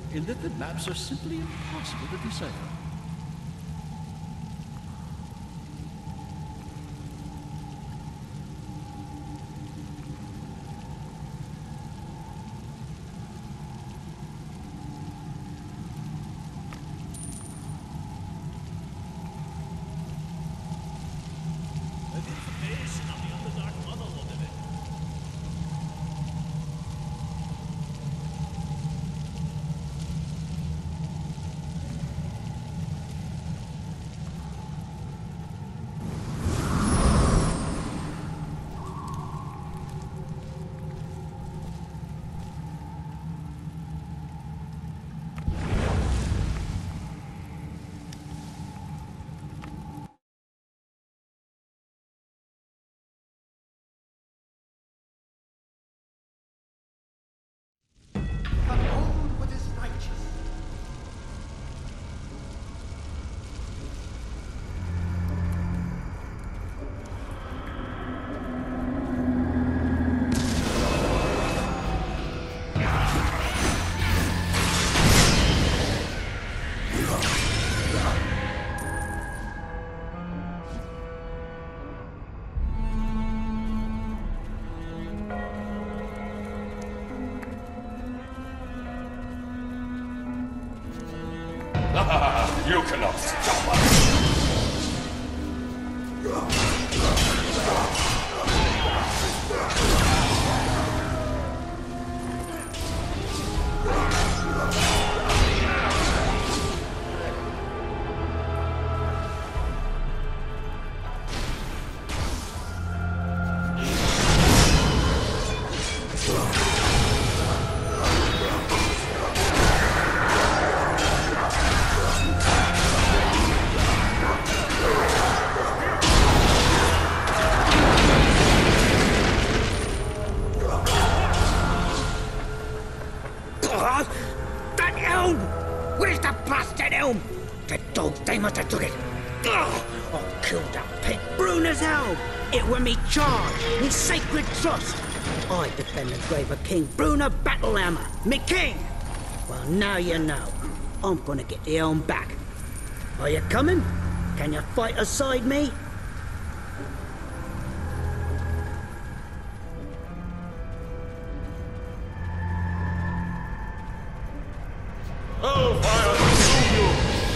in that the maps are simply impossible to decipher. You cannot stop us! That helm! Where's the blasted helm? The dogs, they must have took it. Ugh! I killed that pig Bruner's helm! It were me charge, me sacred trust. I defend the grave of King Bruner Battlehammer, me king! Well, now you know. I'm gonna get the helm back. Are you coming? Can you fight aside me? Hellfire consume you!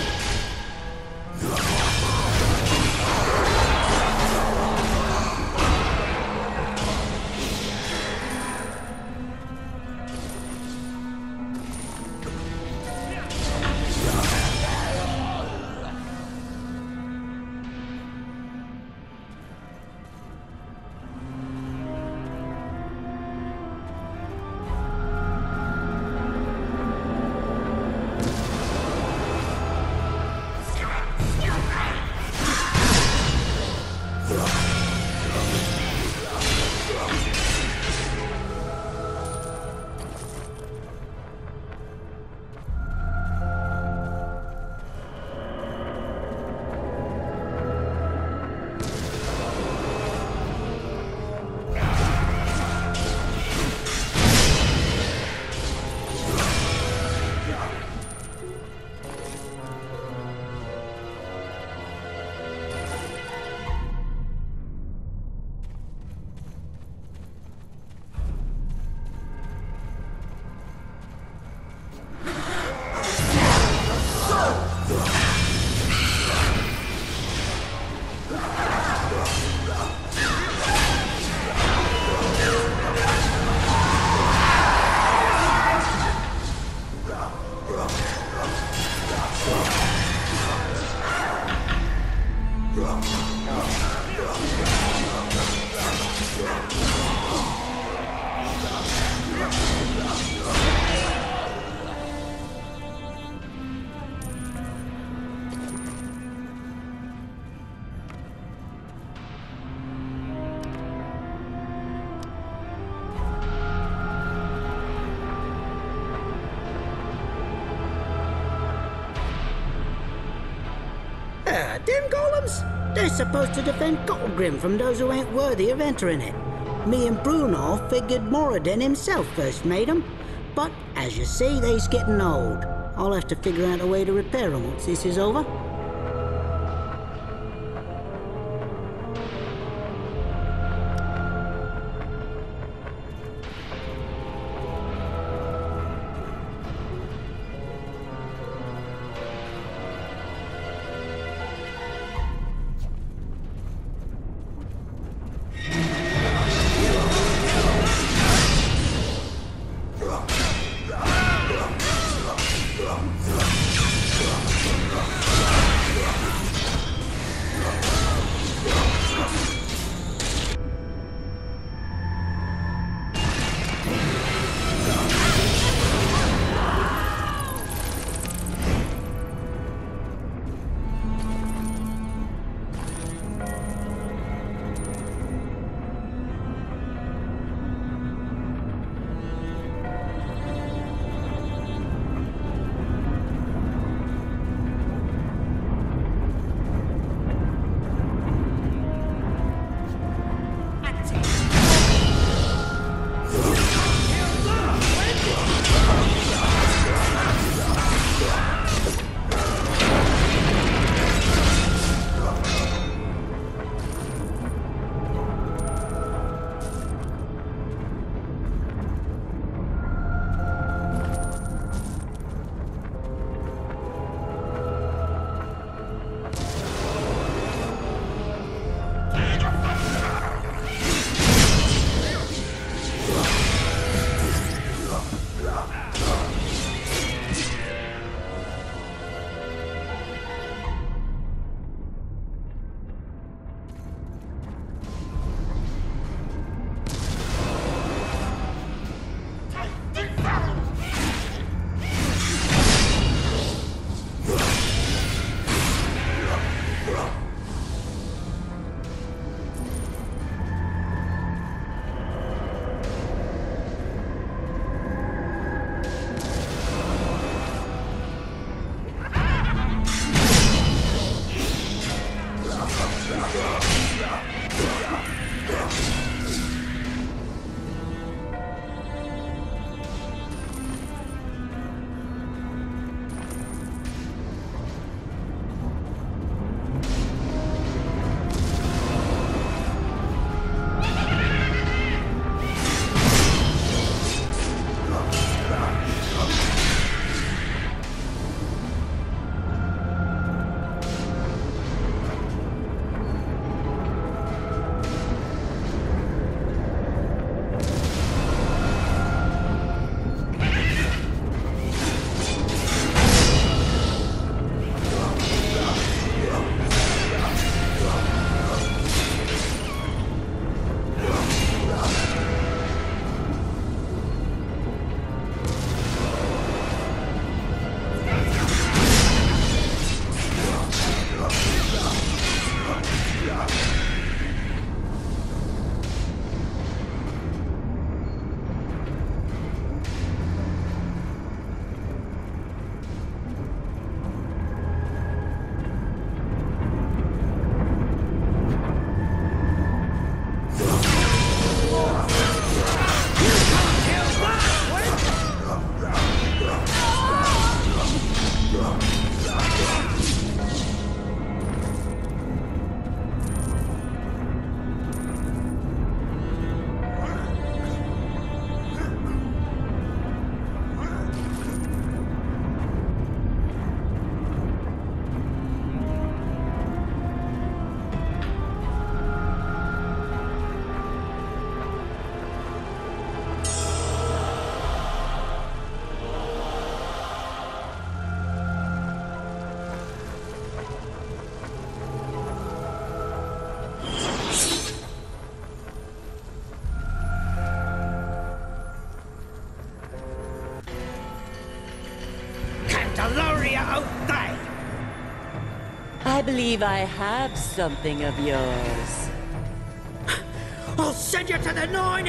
Them golems? They're supposed to defend Gottlegrim from those who ain't worthy of entering it. Me and Bruno figured Moradin himself first made 'em. But, as you see, they's getting old. I'll have to figure out a way to repair them once this is over. I believe I have something of yours. I'll send you to the Nine.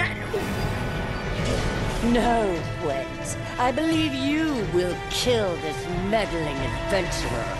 No, Gwent. I believe you will kill this meddling adventurer.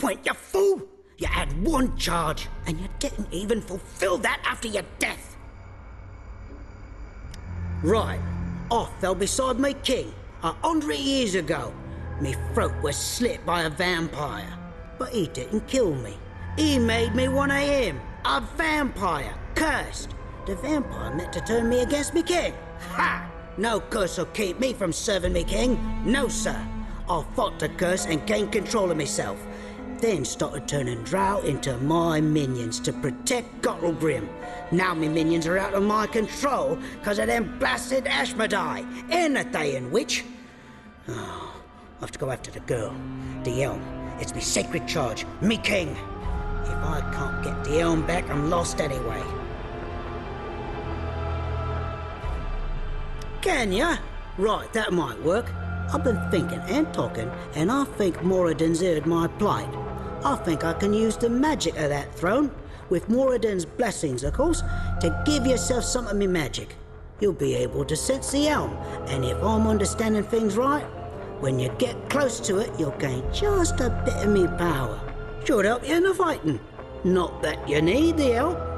point, you fool! You had one charge, and you didn't even fulfill that after your death. Right, I fell beside my king 100 years ago. Me throat was slit by a vampire, but he didn't kill me. He made me one of him, a vampire, cursed. The vampire meant to turn me against me king. Ha! No curse will keep me from serving me king. No, sir. I fought the curse and gained control of myself. Then started turning Drow into my minions to protect Gottelgrim. Now me minions are out of my control because of them blasted Ashmedai. Ain't they in witch? Oh, I have to go after the girl. The elm. It's me sacred charge. Me king. If I can't get the elm back, I'm lost anyway. Can ya? Right, that might work. I've been thinking and talking, and I think Moradin's heard my plight. I think I can use the magic of that throne, with Moradin's blessings, of course, to give yourself some of me magic. You'll be able to sense the elm, and if I'm understanding things right, when you get close to it, you'll gain just a bit of me power. Should help you in the fighting. Not that you need the elm.